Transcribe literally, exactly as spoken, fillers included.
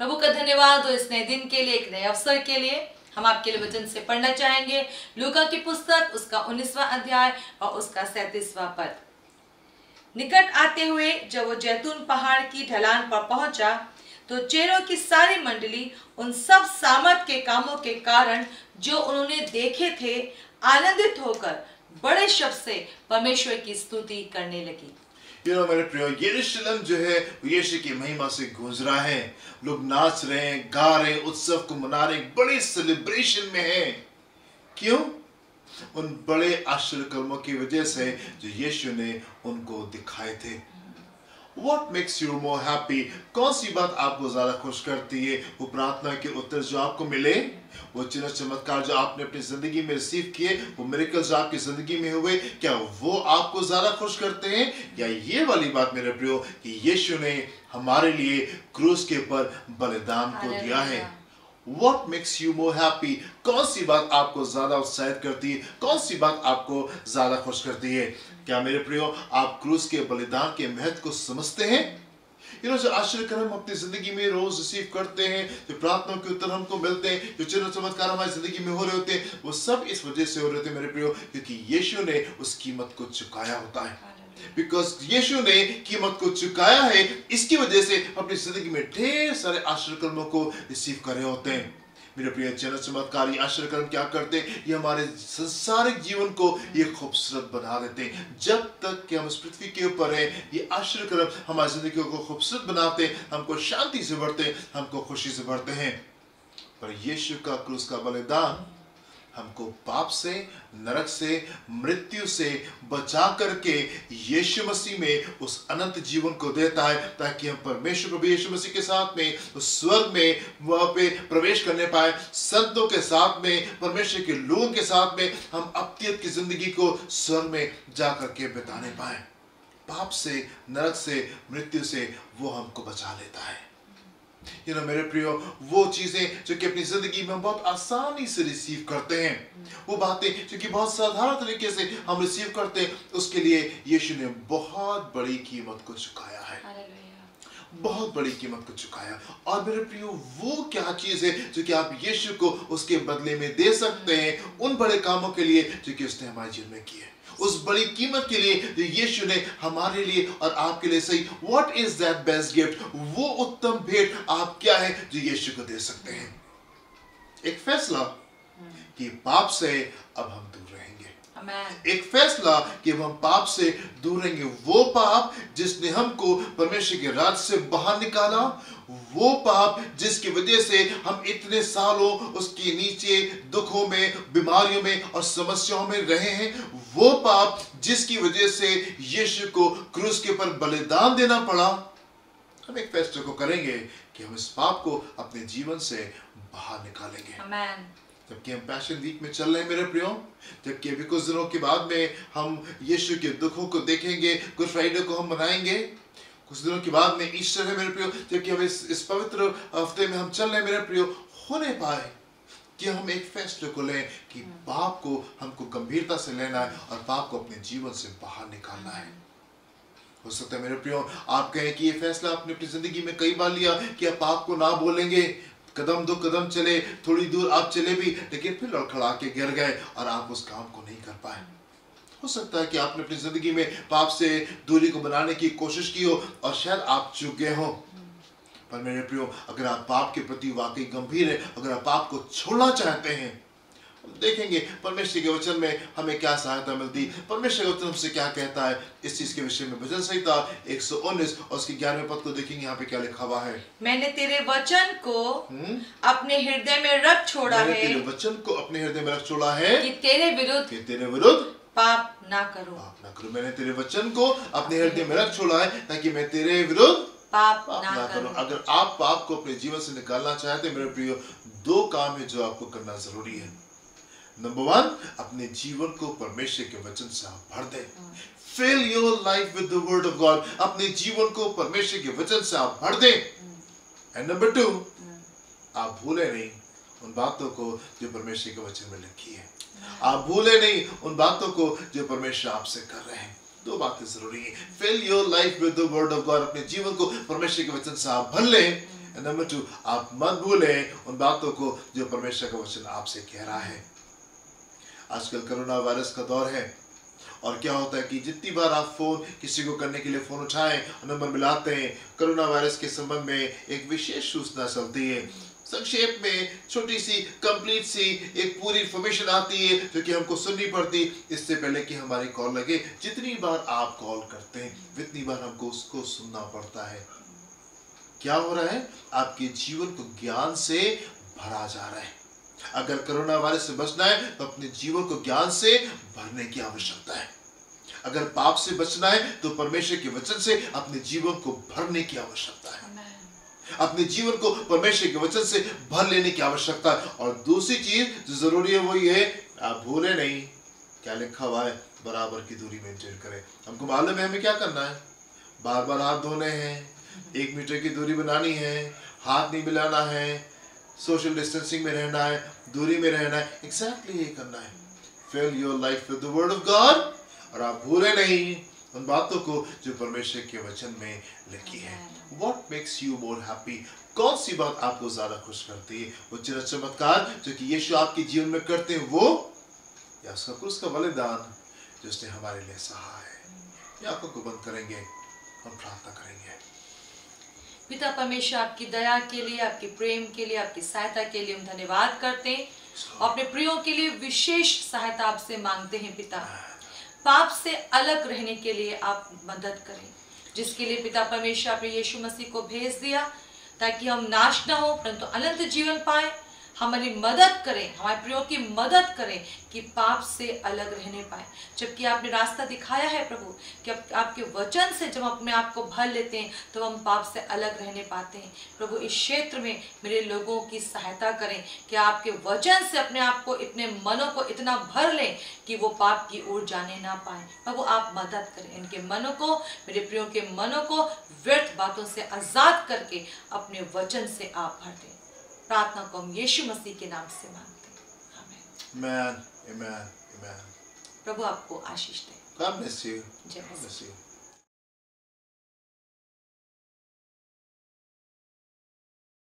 प्रभु का धन्यवाद हो इस नए दिन के लिए, एक नए अवसर के लिए। हम आपके लिए वचन से पढ़ना चाहेंगे लूका की पुस्तक, उसका उन्नीसवां अध्याय और उसका सैंतीसवां पद। निकट आते हुए जब वो जैतून पहाड़ की ढलान पर पहुंचा तो चेरों की सारी मंडली उन सब सामर्थ के कामों के कारण जो उन्होंने देखे थे आनंदित होकर बड़े शब्द से परमेश्वर की स्तुति करने लगी। You know, मेरे प्रियो, यरूशलेम जो है वो यीशु की महिमा से गूंज रहा है। लोग नाच रहे हैं, गा रहे हैं, उत्सव को मना रहे हैं, बड़े सेलिब्रेशन में हैं। क्यों? उन बड़े आश्चर्य कर्मों की वजह से जो यीशु ने उनको दिखाए थे। What makes you more happy? कौन सी बात आपको ज्यादा खुश करती है? वो प्रार्थना के उत्तर जो आपको मिले, वो चिन्ह चमत्कार जो आपने अपनी जिंदगी में रिसीव किए, वो मिरेकल्स जो आपकी जिंदगी में हुए, क्या वो आपको ज्यादा खुश करते हैं? या ये वाली बात मेरे प्रियो कि यीशु ने हमारे लिए क्रूस के ऊपर बलिदान को दिया है। What makes you more happy? कौन सी बात आपको ज्यादा उत्साहित करती है? कौन सी बात आपको ज्यादा खुश करती है? क्या मेरे प्रियो आप क्रूस के बलिदान के महत्व को समझते हैं? You know, जो आश्चर्य कर्म हम अपनी जिंदगी में रोज रिसीव करते हैं, जो प्रार्थनाओं के उत्तर हमको मिलते हैं, जो चिन्ह चमत्कार हमारी जिंदगी में हो रहे होते हैं, वो सब इस वजह से हो रहे थे मेरे प्रियो, क्योंकि यीशु ने उस कीमत को चुकाया होता है। बिकॉज यीशु ने कीमत को चुकाया है, इसकी वजह से अपनी जिंदगी में ढेर सारे आश्चर्य कर्मों को रिसीव कर रहे होते हैं। मेरे प्रिय चिन्ह चमत्कारी आश्चर्य कर्म क्या करते हैं? ये हमारे संसारिक जीवन को ये खूबसूरत बना देते हैं। जब तक कि हम इस पृथ्वी के ऊपर हैं, ये आश्चर्य कर्म हमारी जिंदगी को खूबसूरत बनाते हैं, हमको शांति से भरते हैं, हमको खुशी से भरते हैं। पर यीशु का क्रूस का बलिदान हमको पाप से, नरक से, मृत्यु से बचा करके यीशु मसीह में उस अनंत जीवन को देता है, ताकि हम परमेश्वर प्रभु यीशु मसीह के साथ में उस स्वर्ग में वहां पे प्रवेश करने पाए, संतों के साथ में, परमेश्वर के लोगों के साथ में हम अत्यंत की जिंदगी को स्वर्ग में जा करके बिताने पाए। पाप से, नरक से, मृत्यु से वो हमको बचा लेता है। You know, मेरे प्रियो, वो चीजें जो कि अपनी जिंदगी में बहुत आसानी से रिसीव करते हैं, वो बातें जो कि बहुत साधारण तरीके से हम रिसीव करते हैं, उसके लिए यीशु ने बहुत बड़ी कीमत को चुकाया है, बहुत बड़ी कीमत को चुकाया। और मेरे प्रियो, वो क्या चीज है जो कि आप यीशु को उसके बदले में दे सकते हैं, उन बड़े कामों के लिए जो कि उसने हमारे जीवन में किए, उस बड़ी कीमत के लिए जो यीशु ने हमारे लिए और आपके लिए सही। What is that best gift? वो उत्तम भेंट आप क्या है जो यीशु को दे सकते हैं? एक फैसला कि पाप से अब हम दूर रहेंगे। एक फैसला कि हम पाप से दूर रहेंगे। वो पाप जिसने हमको परमेश्वर के राज्य से बाहर निकाला, वो पाप जिसकी वजह से हम इतने सालों उसके नीचे दुखों में, बीमारियों में और समस्याओं में रहे हैं, वो पाप जिसकी वजह से यीशु को क्रूस के ऊपर बलिदान देना पड़ा, हम एक फैसले को करेंगे कि हम इस पाप को अपने जीवन से बाहर निकालेंगे। आमीन। जबकि हम पैशन वीक में चल रहे हैं मेरे प्रियो, जबकि अभी कुछ दिनों के बाद में हम यीशु के दुखों को देखेंगे, गुड फ्राइडे को हम मनाएंगे, कुछ दिनों के बाद में ईस्टर है मेरे प्रियो, जबकि हम इस, इस पवित्र हफ्ते में हम चल रहे हैं मेरे प्रियो, होने पाए कि हम एक फैसले को लें कि पाप को हमको गंभीरता से लेना है और पाप को अपने जीवन से बाहर निकालना है। हो सकता है मेरे प्रियो आप कहें कि ये फैसला आपने अपनी जिंदगी में कई बार लिया कि आप पाप को ना बोलेंगे, कदम दो कदम चले, थोड़ी दूर आप चले भी, लेकिन फिर लड़खड़ा के गिर गए और आप उस काम को नहीं कर पाए। हो सकता है कि आपने अपनी जिंदगी में पाप से दूरी को बनाने की कोशिश की हो और शायद आप चूक गए हो। पर मेरे प्रियो, अगर आप पाप के प्रति वाकई गंभीर है, अगर आप पाप को छोड़ना चाहते हैं, देखेंगे परमेश्वर के वचन में हमें क्या सहायता मिलती, परमेश्वर का वचन हमसे क्या कहता है इस चीज के विषय में। भजन संहिता एक सौ उन्नीस और उसकी ग्यारहवें पद को देखेंगे, यहाँ पे क्या लिखा हुआ है। मैंने तेरे वचन को अपने हृदय में रख छोड़ा है, तेरे वचन को अपने हृदय में रख छोड़ा है कि तेरे विरुद्ध कि तेरे विरुद्ध पाप ना करो, पाप ना करो। मैंने तेरे वचन को अपने हृदय में रख छोड़ा है ताकि मैं तेरे विरुद्ध पाप, पाप ना, ना करूं। अगर आप पाप को अपने जीवन से निकालना चाहते हैं मेरे प्रियो, दो काम है जो आपको करना जरूरी है। नंबर वन, अपने जीवन को परमेश्वर के वचन से आप भर दें। Fill your life with the word of God. अपने जीवन को परमेश्वर के वचन से आप भर दें। एंड नंबर टू, आप भूले नहीं उन बातों को जो परमेश्वर के वचन में लिखी है। आप भूले नहीं उन बातों को जो परमेश्वर आपसे कर रहे हैं। दो बातें जरूरी है। Fill your life with the word of God. अपने जीवन को परमेश्वर के वचन से आप भर लें। एंड नंबर टू, आप मत भूलें उन बातों को जो परमेश्वर का वचन आपसे कह रहा है। आजकल कोरोना वायरस का दौर है, और क्या होता है कि जितनी बार आप फोन किसी को करने के लिए फोन उठाएं, नंबर मिलाते हैं, कोरोना वायरस के संबंध में एक विशेष सूचना चलती है। संक्षेप में छोटी सी कंप्लीट सी एक पूरी इंफॉर्मेशन आती है जो कि हमको सुननी पड़ती इससे पहले कि हमारी कॉल लगे। जितनी बार आप कॉल करते हैं उतनी बार हमको उसको सुनना पड़ता है। क्या हो रहा है? आपके जीवन को ज्ञान से भरा जा रहा है। अगर कोरोना वायरस से बचना है तो अपने जीवन को ज्ञान से भरने की आवश्यकता है। अगर पाप से बचना है तो परमेश्वर के वचन से अपने जीवन को भरने की आवश्यकता है। अपने जीवन को परमेश्वर के वचन से भर लेने की आवश्यकता है। और दूसरी चीज जो जरूरी है वो ये है, आप भूले नहीं क्या लिखा हुआ है, बराबर की दूरी मेंटेन करें। हमको मालूम है हमें क्या करना है, बार बार हाथ धोने हैं, एक मीटर की दूरी बनानी है, हाथ नहीं मिलाना है, सोशल डिस्टेंसिंग में रहना है, दूरी में रहना है। एग्जैक्टली ये करना है। Fill your life with the word of God, और आप भूले नहीं उन बातों को जो परमेश्वर के वचन में लिखी है। What makes you more happy? कौन सी बात आपको ज्यादा खुश करती है? वो चिन्ह चमत्कार जो कि यीशु आपके जीवन में करते हैं वो, या उसका क्रूस का बलिदान जो उसने हमारे लिए सहा है। या आंखों को बंद करेंगे और प्रार्थना करेंगे। पिता परमेश्वर, आपकी दया के लिए, आपके प्रेम के लिए, आपकी सहायता के लिए हम धन्यवाद करते हैं। अपने प्रियों के लिए विशेष सहायता आपसे मांगते हैं पिता। पाप से अलग रहने के लिए आप मदद करें, जिसके लिए पिता परमेश्वर आपने यीशु मसीह को भेज दिया ताकि हम नाश न हो परंतु अनंत जीवन पाए। हमारी मदद करें, हमारे प्रियों की मदद करें कि पाप से अलग रहने पाए, जबकि आपने रास्ता दिखाया है प्रभु कि आपके वचन से जब अपने आप को भर लेते हैं तो हम पाप से अलग रहने पाते हैं। प्रभु इस क्षेत्र में मेरे लोगों की सहायता करें कि आपके वचन से अपने आप को, इतने मनों को इतना भर लें कि वो पाप की ओर जाने ना पाए। प्रभु आप मदद करें इनके मनों को, मेरे प्रियों के मनों को व्यर्थ बातों से आजाद करके अपने वचन से आप भर दें। प्रार्थना को हम यीशु मसीह के नाम से मांगते हैं, आमीन। Amen, amen, amen. प्रभु आपको आशीष दे। God bless you. जय मसीह। God bless you.